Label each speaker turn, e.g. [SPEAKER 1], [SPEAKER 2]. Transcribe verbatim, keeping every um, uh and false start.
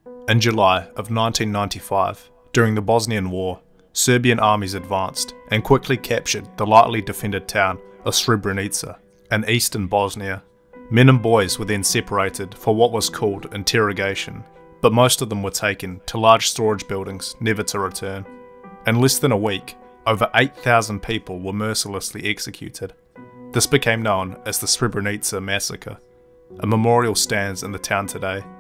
[SPEAKER 1] In July of nineteen ninety-five, during the Bosnian War, Serbian armies advanced and quickly captured the lightly defended town of Srebrenica in eastern Bosnia. Men and boys were then separated for what was called interrogation, but most of them were taken to large storage buildings never to return. In less than a week, over eight thousand people were mercilessly executed. This became known as the Srebrenica Massacre. A memorial stands in the town today.